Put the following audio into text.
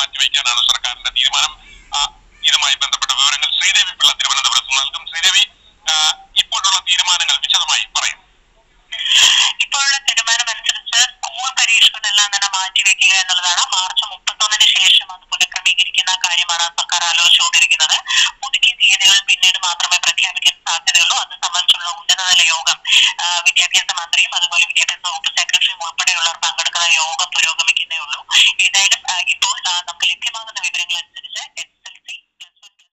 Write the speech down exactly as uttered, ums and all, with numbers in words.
മാറ്റിവെക്കാനാണ് സർക്കാരിന്റെ തീരുമാനം. ഇതുമായി ബന്ധപ്പെട്ട വിവരങ്ങൾ ശ്രീദേവി പിള്ള തിരുവനന്തപുരത്ത് നൽകും. ശ്രീദേവി, ഇപ്പോഴുള്ള തീരുമാനങ്ങൾ വിശദമായി പറയും. ഇപ്പോഴുള്ള തീരുമാനം അനുസരിച്ച് സ്കൂൾ പരീക്ഷകളെല്ലാം തന്നെ മാറ്റിവെക്കുക എന്നുള്ളതാണ്. മാർച്ച് മുപ്പത്തൊന്നിന് ശേഷം അത് പുനഃക്രമീകരിക്കുന്ന കാര്യമാണ് സർക്കാർ ആലോചിച്ചുകൊണ്ടിരിക്കുന്നത്. പുതുക്കിയ തീയതികൾ പിന്നീട് മാത്രമേ പ്രഖ്യാപിക്കാൻ സാധ്യതയുള്ളൂ. അത് സംബന്ധിച്ചുള്ള ഉന്നതതല യോഗം വിദ്യാഭ്യാസ മന്ത്രിയും അതുപോലെ വിദ്യാഭ്യാസ വകുപ്പ് സെക്രട്ടറിയും ഉൾപ്പെടെയുള്ളവർ പങ്കെടുക്കുന്ന യോഗം പുരോഗമിക്കുന്നുണ്ട്.